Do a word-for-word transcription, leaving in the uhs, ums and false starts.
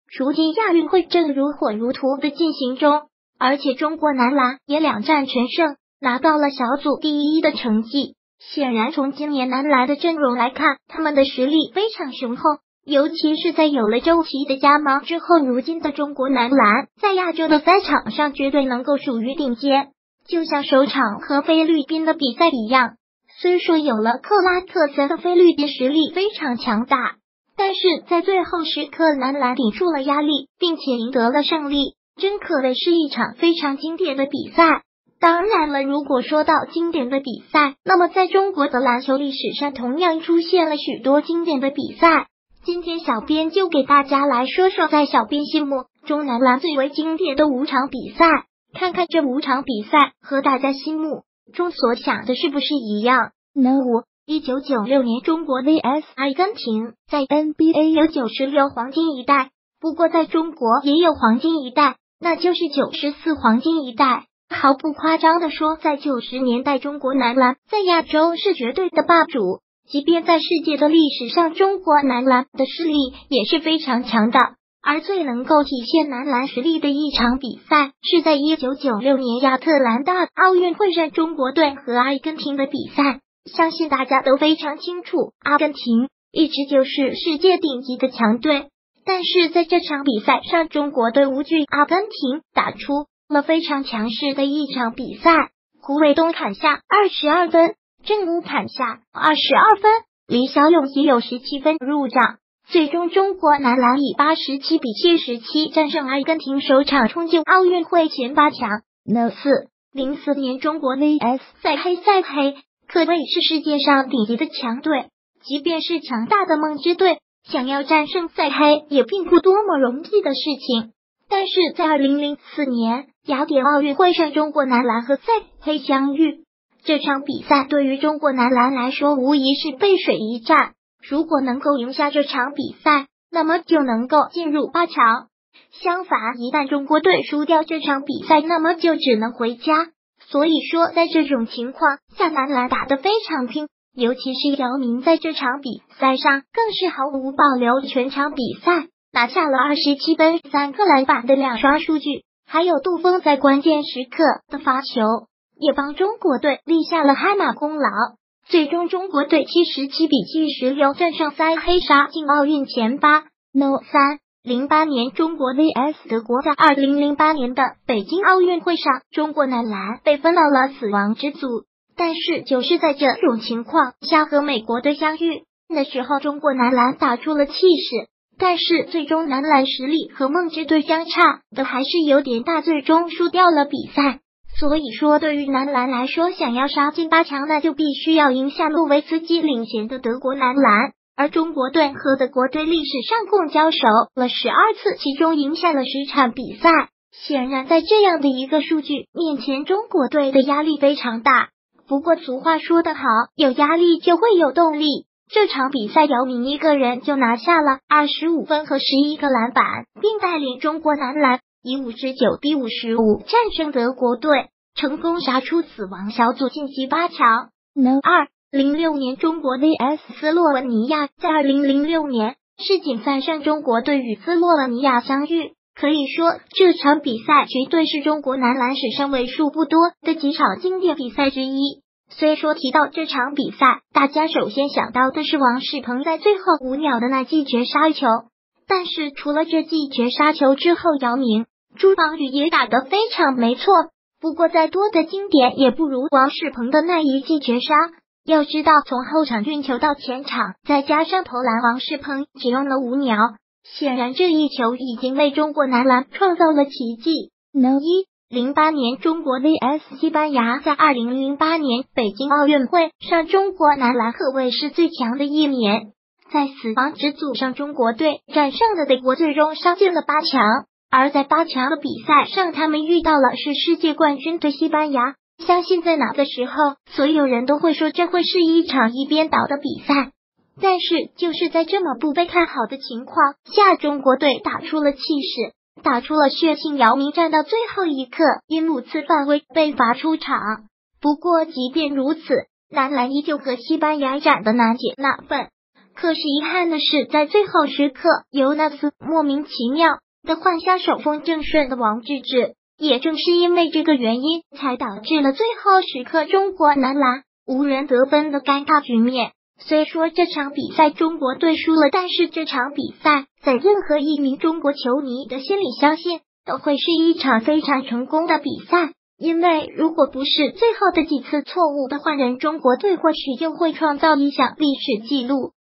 如今亚运会正如火如荼的进行中，而且中国男篮也两战全胜，拿到了小组第一的成绩。显然从今年男篮的阵容来看，他们的实力非常雄厚，尤其是在有了周琦的加盟之后，如今的中国男篮在亚洲的赛场上绝对能够属于顶尖。就像首场和菲律宾的比赛一样，虽说有了克拉克森的菲律宾实力非常强大，但是在最后时刻男篮顶住了压力，并且赢得了胜利，真可谓是一场非常经典的比赛。当然了，如果说到经典的比赛，那么在中国的篮球历史上同样出现了许多经典的比赛。今天小编就给大家来说说在小编心目中男篮最为经典的五场比赛，看看这五场比赛和大家心目中所想的是不是一样呢？五一九九六年中国 V S 阿根廷，在 N B A 有九十六黄金一代，不过在中国也有黄金一代，那就是九十四黄金一代。毫不夸张地说，在九十年代中国男篮在亚洲是绝对的霸主，即便在世界的历史上，中国男篮的实力也是非常强的。而最能够体现男篮实力的一场比赛，是在一九九六年亚特兰大奥运会上中国队和阿根廷的比赛。相信大家都非常清楚，阿根廷一直就是世界顶级的强队，但是在这场比赛上，中国队无惧阿根廷，打出了非常强势的一场比赛。胡伟东砍下二十二分，郑武砍下二十二分，李小勇也有十七分入账。最终中国男篮以八十七比七十七战胜阿根廷，首场冲进奥运会前八强。四零四年中国 V S 赛黑赛黑可谓是世界上顶级的强队，即便是强大的梦之队，想要战胜赛黑也并不多么容易的事情。但是在二零零四年雅典奥运会上，中国男篮和赛黑相遇，这场比赛对于中国男篮来说无疑是背水一战。如果能够赢下这场比赛，那么就能够进入八强。相反，一旦中国队输掉这场比赛，那么就只能回家。所以说，在这种情况下，男篮打得非常拼，尤其是姚明在这场比赛上更是毫无保留，全场比赛拿下了二十七分、三个篮板的两刷数据，还有杜锋在关键时刻的罚球，也帮中国队立下了汗马功劳。最终中国队七十七比七十六战胜赛黑，杀进奥运前八。三零八年中国 V S 德国，在二零零八年的北京奥运会上，中国男篮被分到了死亡之组，但是就是在这种情况下和美国队相遇的时候，中国男篮打出了气势，但是最终男篮实力和梦之队相差的还是有点大，最终输掉了比赛。所以说，对于男篮来说，想要杀进八强，那就必须要赢下诺维茨基领衔的德国男篮。而中国队和德国队历史上共交手了十二次，其中赢下了十场比赛。显然，在这样的一个数据面前，中国队的压力非常大。不过俗话说得好，有压力就会有动力。这场比赛，姚明一个人就拿下了二十五分和十一个篮板，并带领中国男篮以五十九比五十五战胜德国队，成功杀出死亡小组晋级八强。二零六年中国 V S 斯洛文尼亚，在二零零六年世锦赛上，中国队与斯洛文尼亚相遇，可以说这场比赛绝对是中国男篮史上为数不多的几场经典比赛之一。虽说提到这场比赛，大家首先想到的是王仕鹏在最后五秒的那记绝杀球，但是除了这记绝杀球之后，姚明、朱芳雨也打得非常没错，不过再多的经典也不如王仕鹏的那一记绝杀。要知道，从后场运球到前场，再加上投篮，王仕鹏只用了五秒。显然，这一球已经为中国男篮创造了奇迹。一零八年中国 V S 西班牙，在二零零八年北京奥运会上，中国男篮可谓是最强的一年。在死亡之组上，中国队战胜了德国，最终杀进了八强。而在八强的比赛上，他们遇到了是世界冠军的西班牙。相信在那个时候，所有人都会说这会是一场一边倒的比赛。但是就是在这么不被看好的情况下，中国队打出了气势，打出了血性。姚明站到最后一刻，因五次犯规被罚出场。不过即便如此，男篮依旧和西班牙战的难解那份。 可是遗憾的是，在最后时刻，尤纳斯莫名其妙的换下手风正顺的王治郅。也正是因为这个原因，才导致了最后时刻中国男篮无人得分的尴尬局面。虽说这场比赛中国队输了，但是这场比赛在任何一名中国球迷的心里，相信都会是一场非常成功的比赛。因为如果不是最后的几次错误的换人，中国队或许又会创造一项历史记录。